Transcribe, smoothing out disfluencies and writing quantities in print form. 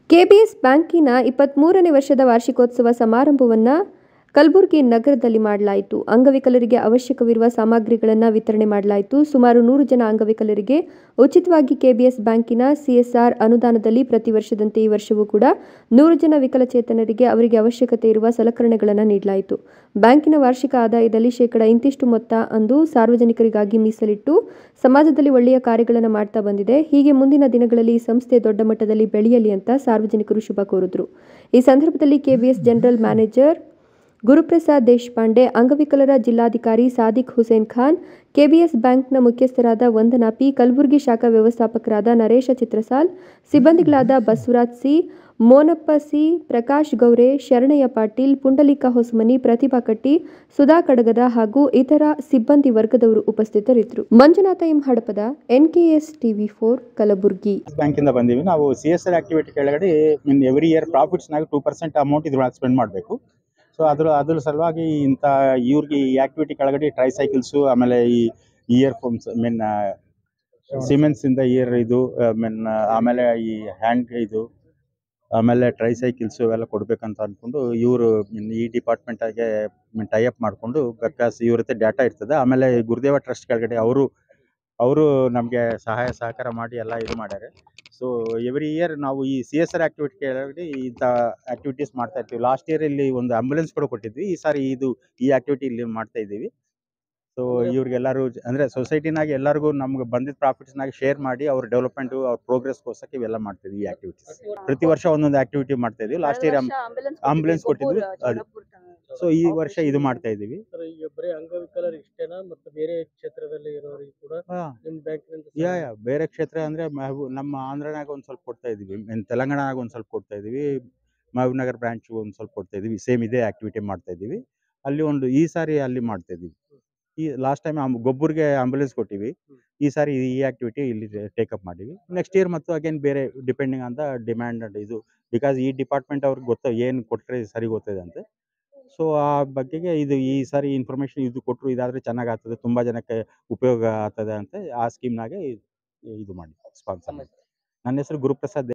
KBS ಬ್ಯಾಂಕಿನ 23ನೇ ವರ್ಷದ ವಾರ್ಷಿಕೋತ್ಸವ ಸಮಾರಂಭವನ್ನು ಕಲಬುರಗಿ ನಗರದಲ್ಲಿ ಮಾಡಲಾಯಿತು. ಅಂಗವಿಕಲರಿಗೆ ಅವಶ್ಯಕವಿರುವ ಸಾಮಗ್ರಿಗಳನ್ನು ವಿತರಣೆ ಮಾಡಲಾಯಿತು. ಸುಮಾರು 100 ಜನ ಅಂಗವಿಕಲರಿಗೆ ಉಚಿತವಾಗಿ ಕೆಬಿಎಸ್ ಬ್ಯಾಂಕಿನ ಸಿಎಸ್ಆರ್ ಅನುದಾನದಲ್ಲಿ ಪ್ರತಿ ವರ್ಷದಂತೆ ಈ ವರ್ಷವೂ ಕೂಡ 100 ಜನ ವಿಕಲಚೇತನರಿಗೆ ಅವರಿಗೆ ಅವಶ್ಯಕತೆ ಇರುವ ಸಲಕರಣೆಗಳನ್ನು ನೀಡಲಾಯಿತು. ಬ್ಯಾಂಕಿನ ವಾರ್ಷಿಕ ಆದಾಯದಲ್ಲಿ ಇಂತಿಷ್ಟು ಮೊತ್ತ ಅಂದು ಸಾರ್ವಜನಿಕರಿಗಾಗಿ ಮೀಸಲಿಟ್ಟು ಸಮಾಜದಲ್ಲಿ ಒಳ್ಳೆಯ ಕಾರ್ಯಗಳನ್ನು ಮಾಡ್ತಾ ಬಂದಿದೆ. ಹೀಗೆ ಮುಂದಿನ ದಿನಗಳಲ್ಲಿ ಈ ಸಂಸ್ಥೆ ದೊಡ್ಡ ಮಟ್ಟದಲ್ಲಿ ಬೆಳೆಯಲಿ ಅಂತ ಸಾರ್ವಜನಿಕರು ಶುಭ ಕೋರಿದ್ರು. ಈ ಸಂದರ್ಭದಲ್ಲಿ KBS general manager Guruprasad Deshpande, ಅಂಗವಿಕಲರ ಜಿಲ್ಲಾಧಿಕಾರಿ ಸಾದಿಕ್ ಹುಸೇನ್ ಖಾನ್, ಕೆಬಿಎಸ್ ಬ್ಯಾಂಕ್ನ ಮುಖ್ಯಸ್ಥರಾದ ವಂದನಾ ಪಿ, ಕಲಬುರಗಿ ಶಾಖಾ ವ್ಯವಸ್ಥಾಪಕರಾದ ನರೇಶ ಚಿತ್ರಸಾಲ್, ಸಿಬ್ಬಂದಿಗಳಾದ ಬಸವರಾಜ್ ಸಿ, ಮೋನಪ್ಪ ಸಿ, ಪ್ರಕಾಶ್ ಗೌರೆ, ಶರಣಯ್ಯ ಪಾಟೀಲ್, ಪುಂಡಲಿಕ ಹೊಸಮನಿ, ಪ್ರತಿಭಾ ಕಟ್ಟಿ, ಸುಧಾ ಕಡಗದ ಹಾಗೂ ಇತರ ಸಿಬ್ಬಂದಿ ವರ್ಗದವರು ಉಪಸ್ಥಿತರಿದ್ದರು. ಮಂಜುನಾಥ ಎಂ ಹಡಪದ, ಎನ್ಕೆಎಸ್ ಟಿವಿ4, ಕಲಬುರಗಿ. ಬ್ಯಾಂಕಿಂದ ಬಂದೀವಿ. ನಾವು ಸಿಎಸ್ಆರ್ ಆಕ್ಟಿವಿಟಿ ಕೆಳಗಡೆ ಎವ್ರಿ ಇಯರ್ ಪ್ರಾಫಿಟ್ಸ್ನಾಗ 2% ಅಮೌಂಟ್ ಇದ್ರೊಳಗೆ ಸ್ಪೆಂಡ್ ಮಾಡಬೇಕು. ಸೊ ಅದ್ರ ಸಲುವಾಗಿ ಇವ್ರಿಗೆ ಈ ಆಕ್ಟಿವಿಟಿ ಕೆಳಗಡೆ ಟ್ರೈಸೈಕಲ್ಸು, ಆಮೇಲೆ ಈ ಇಯರ್ ಫೋನ್ಸ್ ಸಿಮೆನ್ಸ್ ಇಂದ ಇಯರ್ ಇದು ಆಮೇಲೆ ಈ ಹ್ಯಾಂಡ್ ಇದು ಆಮೇಲೆ ಟ್ರೈಸೈಕಲ್ಸು ಇವೆಲ್ಲ ಕೊಡ್ಬೇಕಂತ ಅಂದ್ಕೊಂಡು ಇವರು ಈ ಡಿಪಾರ್ಟ್ಮೆಂಟಾಗೆ ಟೈಅಪ್ ಮಾಡಿಕೊಂಡು ಬಿಕಾಸ್ ಇವ್ರ ಹತ್ರ ಡಾಟಾ ಇರ್ತದೆ. ಆಮೇಲೆ ಗುರುದೇವ ಟ್ರಸ್ಟ್ ಕೆಳಗಡೆ ಅವರು ನಮಗೆ ಸಹಕಾರ ಮಾಡಿ ಎಲ್ಲ ಇದು ಮಾಡ್ಯಾರೆ. ಸೊ ಎವ್ರಿ ಇಯರ್ ನಾವು ಈ ಸಿಎಸ್ಆರ್ ಆಕ್ಟಿವಿಟಿ ಕೆಳಗಡೆ ಇಂಥ ಆಕ್ಟಿವಿಟೀಸ್ ಮಾಡ್ತಾ ಇರ್ತೀವಿ. ಲಾಸ್ಟ್ ಇಯರ್ ಇಲ್ಲಿ ಒಂದು ಆಂಬ್ಯುಲೆನ್ಸ್ ಕೂಡ ಕೊಟ್ಟಿದ್ವಿ. ಈ ಸಾರಿ ಈ ಆಕ್ಟಿವಿಟಿ ಇಲ್ಲಿ ಮಾಡ್ತಾ ಇದ್ದೀವಿ. ಸೊ ಇವ್ರಿಗೆಲ್ಲರೂ ಅಂದರೆ ಸೊಸೈಟಿನಾಗ ಎಲ್ಲರಿಗೂ ನಮ್ಗೆ ಬಂದಿದ್ದ ಪ್ರಾಫಿಟ್ಸ್ನಾಗ ಶೇರ್ ಮಾಡಿ ಅವ್ರ ಡೆವಲಪ್ಮೆಂಟು ಅವ್ರ ಪ್ರೋಗ್ರೆಸ್ಗೋಸ್ಕರ ಇವೆಲ್ಲ ಮಾಡ್ತಿದ್ವಿ. ಈ ಆಕ್ಟಿವಿಟೀಸ್ ಪ್ರತಿ ವರ್ಷ ಒಂದೊಂದು ಆಕ್ಟಿವಿಟಿ ಮಾಡ್ತಾ ಇದ್ವಿ. ಲಾಸ್ಟ್ ಇಯರ್ ಆಂಬ್ಯುಲೆನ್ಸ್ ಕೊಟ್ಟಿದ್ವಿ. ಸೊ ಈ ವರ್ಷ ಇದು ಮಾಡ್ತಾ ಇದ್ದೀವಿ. ಬರೀ ಅಂಗವಿಕಲರಿಗೆ ಇಷ್ಟೇನಾ ಮತ್ತು ಬೇರೆ ಕ್ಷೇತ್ರದಲ್ಲಿ ಇರೋರಿಗೆ ಕೂಡ ನಿಮ್ಮ ಬ್ಯಾಂಕಿನಿಂದ? ಬೇರೆ ಕ್ಷೇತ್ರ ಅಂದರೆ ನಮ್ಮ ಆಂಧ್ರನಾಗ ಒಂದು ಸ್ವಲ್ಪ ಕೊಡ್ತಾ ಇದ್ದೀವಿ, ತೆಲಂಗಾಣನಾಗ ಒಂದು ಸ್ವಲ್ಪ ಕೊಡ್ತಾ ಇದ್ದೀವಿ, ಮಹಬೂಬ್ ನಗರ್ ಬ್ರಾಂಚ್ ಒಂದು ಸ್ವಲ್ಪ ಕೊಡ್ತಾ ಇದ್ದೀವಿ. ಸೇಮ್ ಇದೇ ಆಕ್ಟಿವಿಟಿ ಮಾಡ್ತಾ ಇದ್ದೀವಿ. ಅಲ್ಲಿ ಈ ಸಾರಿ ಅಲ್ಲಿ ಮಾಡ್ತಾ ಇದ್ದೀವಿ. ಈ ಲಾಸ್ಟ್ ಟೈಮ್ ಗೊಬ್ಬರಿಗೆ ಆಂಬ್ಯುಲೆನ್ಸ್ ಕೊಟ್ಟಿವಿ. ಈ ಸಾರಿ ಈ ಆಕ್ಟಿವಿಟಿ ಇಲ್ಲಿ ಟೇಕಪ್ ಮಾಡಿವಿ. ನೆಕ್ಸ್ಟ್ ಇಯರ್ ಮತ್ತು ಅಗೇನ್ ಬೇರೆ depending on the demand and ಇದು ಬಿಕಾಸ್ ಈ ಡಿಪಾರ್ಟ್ಮೆಂಟ್ ಅವ್ರಿಗೆ ಏನು ಕೊಟ್ಟರೆ ಸರಿ ಗೊತ್ತಿದೆ ಅಂತೆ. ಸೊ ಆ ಬಗ್ಗೆಗೆ ಈ ಸಾರಿ ಇನ್ಫಾರ್ಮೇಶನ್ ಇದು ಕೊಟ್ಟರು ಇದಾದರೆ ಚೆನ್ನಾಗಿ ಆಗ್ತದೆ, ತುಂಬ ಜನಕ್ಕೆ ಉಪಯೋಗ ಆಗ್ತದೆ ಅಂತ ಆ ಸ್ಕೀಮ್ನಾಗೆ ಇದು ಮಾಡಿ ಸ್ಪಾನ್ಸರ್ ಮಾಡಿ. ನನ್ನ ಹೆಸರು ಗುರುಪ್ರಸಾದ್.